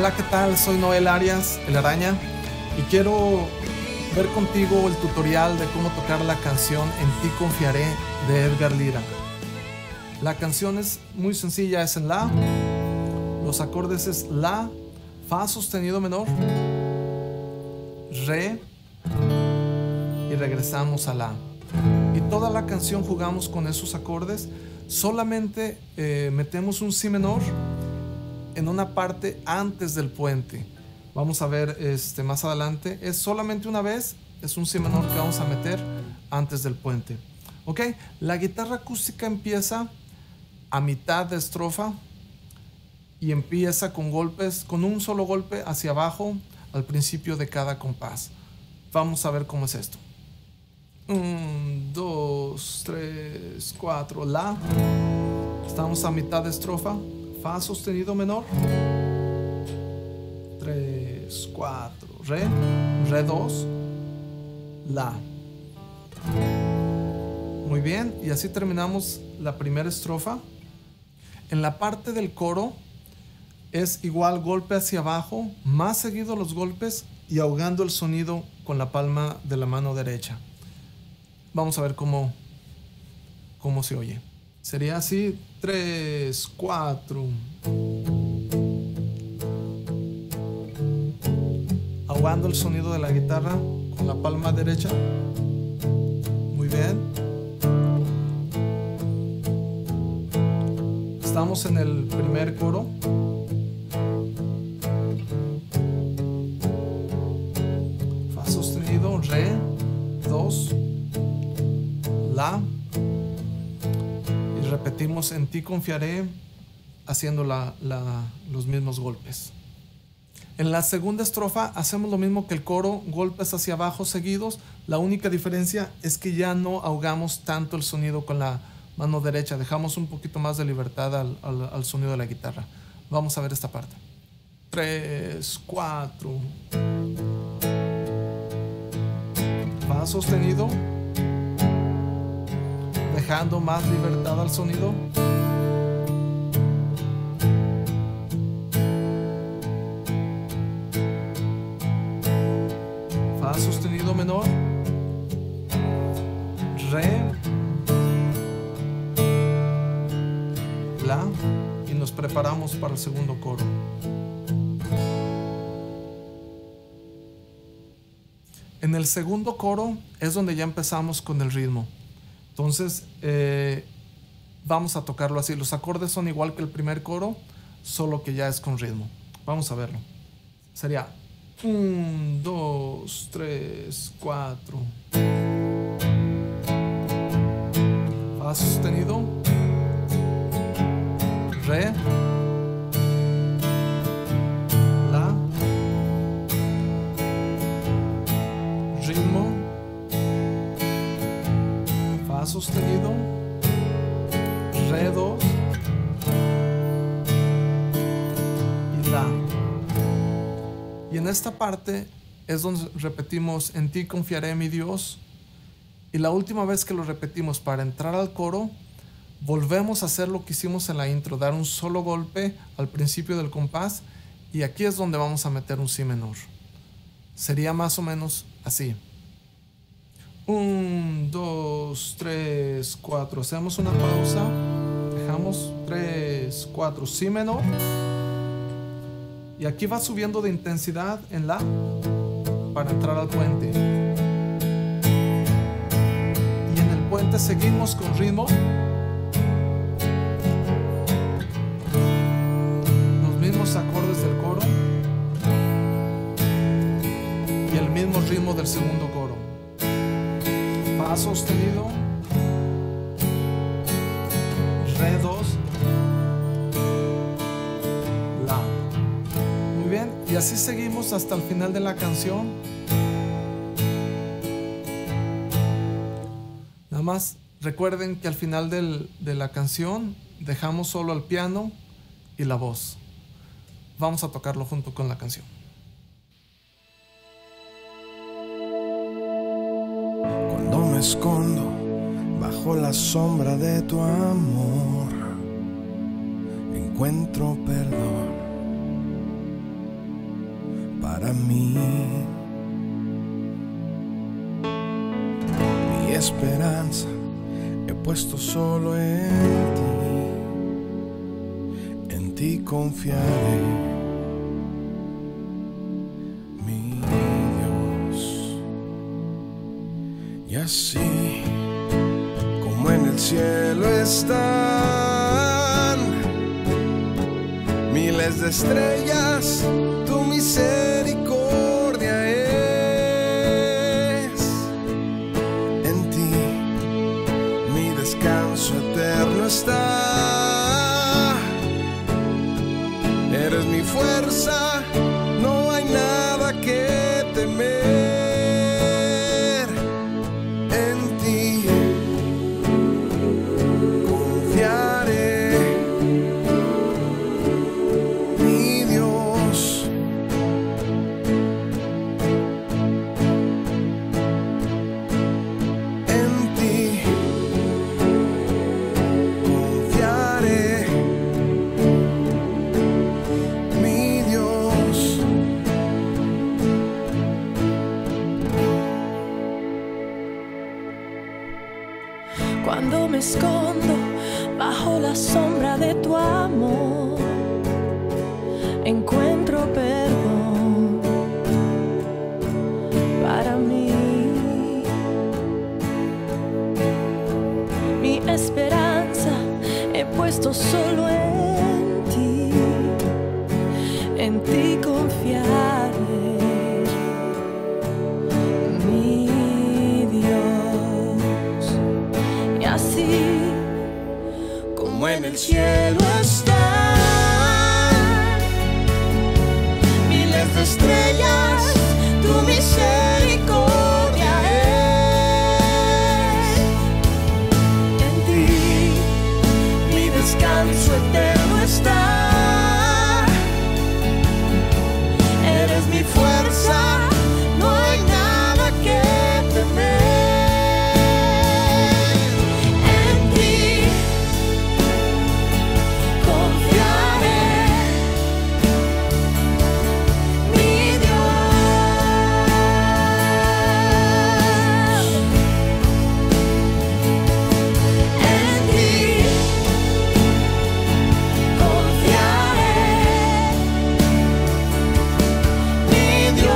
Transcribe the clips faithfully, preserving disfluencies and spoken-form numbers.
Hola, ¿qué tal? Soy Noel Arias, el Araña, y quiero ver contigo el tutorial de cómo tocar la canción En ti confiaré de Edgar Lira. La canción es muy sencilla, es en La, los acordes es La, Fa sostenido menor, Re y regresamos a La. Y toda la canción jugamos con esos acordes, solamente eh, metemos un Si menor en una parte antes del puente. Vamos a ver este, más adelante, es solamente una vez, es un Si menor que vamos a meter antes del puente. Ok, la guitarra acústica empieza a mitad de estrofa y empieza con golpes, con un solo golpe hacia abajo al principio de cada compás. Vamos a ver cómo es esto. Un, dos, tres, cuatro, La. Estamos a mitad de estrofa. Fa sostenido menor. tres, cuatro, Re. Re dos. La. Muy bien. Y así terminamos la primera estrofa. En la parte del coro es igual golpe hacia abajo, más seguido los golpes y ahogando el sonido con la palma de la mano derecha. Vamos a ver cómo, cómo se oye. Sería así, tres, cuatro. Ahogando el sonido de la guitarra con la palma derecha. Muy bien. Estamos en el primer coro. Fa sostenido, Re, dos, La. Y repetimos En ti confiaré, haciendo la, la, los mismos golpes. En la segunda estrofa hacemos lo mismo que el coro, golpes hacia abajo seguidos. La única diferencia es que ya no ahogamos tanto el sonido con la mano derecha, dejamos un poquito más de libertad al, al, al sonido de la guitarra. Vamos a ver esta parte. tres, cuatro. Fa sostenido, dejando más libertad al sonido. Fa sostenido menor, Re, La, y nos preparamos para el segundo coro. En el segundo coro es donde ya empezamos con el ritmo. Entonces eh, vamos a tocarlo así. Los acordes son igual que el primer coro, solo que ya es con ritmo. Vamos a verlo. Sería un, dos, tres, cuatro. Fa sostenido, Re, La, ritmo, Fa sostenido, Re dos y La. Y en esta parte es donde repetimos En ti confiaré, mi Dios. Y la última vez que lo repetimos para entrar al coro, volvemos a hacer lo que hicimos en la intro, dar un solo golpe al principio del compás, y aquí es donde vamos a meter un Si menor. Sería más o menos así. Un, dos, tres, cuatro. Hacemos una pausa. Dejamos tres, cuatro. Si menor. Y aquí va subiendo de intensidad en La para entrar al puente. Y en el puente seguimos con ritmo. Los mismos acordes del coro. Y el mismo ritmo del segundo coro. Fa sostenido, Re dos, La. Muy bien, y así seguimos hasta el final de la canción. Nada más recuerden que al final del, de la canción dejamos solo el piano y la voz. Vamos a tocarlo junto con la canción. Cuando me escondo bajo la sombra de tu amor, encuentro perdón. mí. Mi esperanza he puesto solo en ti, en ti confiaré, mi Dios. Y así como en el cielo están miles de estrellas, tu misericordia es. En ti mi descanso eterno está. Eres mi fuerza, no hay nada que temer. En ti confiaré, mi Dios. En ti confiaré, mi Dios. Cuando me escondo bajo la sombra de tu amor, encuentro perdón para mí. Mi esperanza he puesto solo en ti, en ti confiaré, mi Dios. Y así como en el cielo están miles de estrellas, tu misericordia es. En ti mi descanso eterno está. Eres mi fuerza, no hay nada que temer. En ti confiaré, mi Dios. En ti confiaré, mi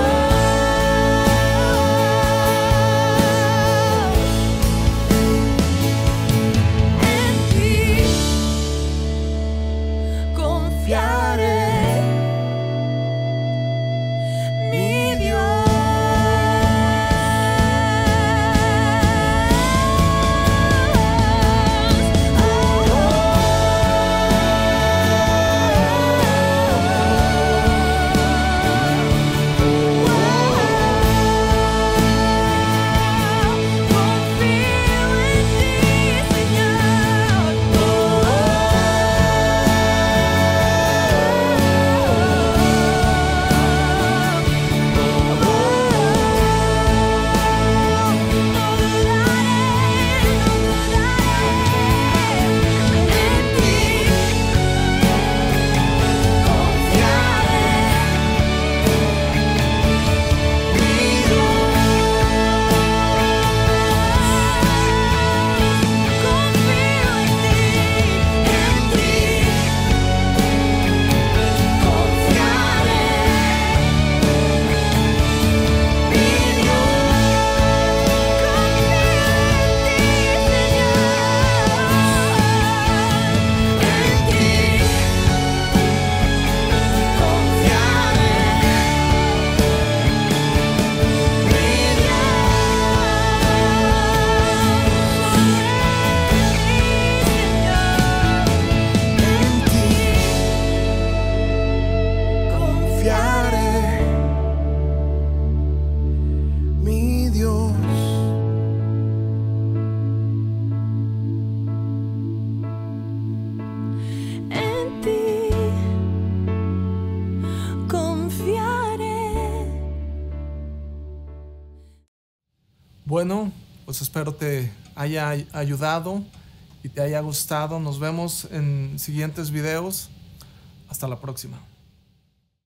Bueno, pues espero te haya ayudado y te haya gustado. Nos vemos en siguientes videos. Hasta la próxima.